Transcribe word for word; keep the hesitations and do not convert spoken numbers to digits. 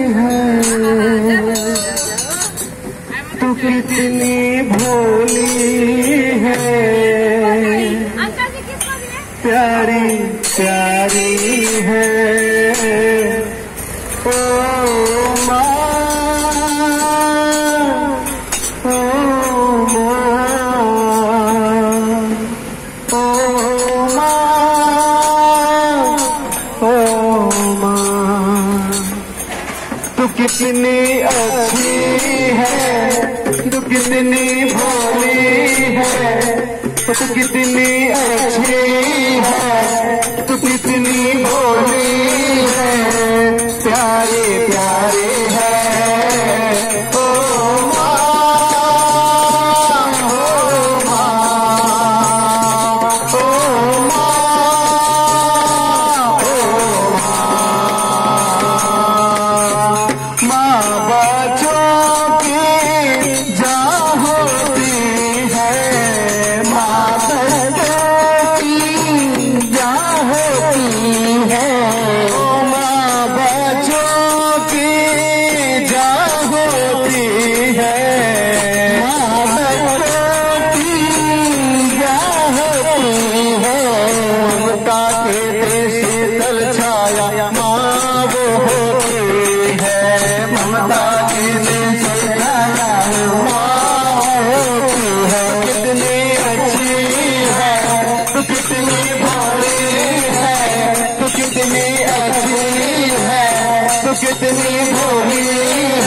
है, तू कितनी भोली है, प्यारी प्यारी है। ओ माँ, ओ माँ, ओ माँ, ओ माँ, तू कितनी अच्छी है, तू कितनी भोली है, तू कितनी अच्छी है, तू कितनी भोली है, प्यारे प्यारे है। ओ माँ, ओ माँ, ओ माँ, ओ माँ, माँ बच्चों की जान होती है, माँ बच्चों की जान होती है, ओ माँ बच्चों की जान होती है, माँ बच्चों की जान होती है। ममता के देश शीतल छाया माँ वो होती है, ममता के देश छाया माँ होती है। कितनी अच्छी है, तू कितनी भोली है, तू कितनी अच्छी है, तू कितनी भोली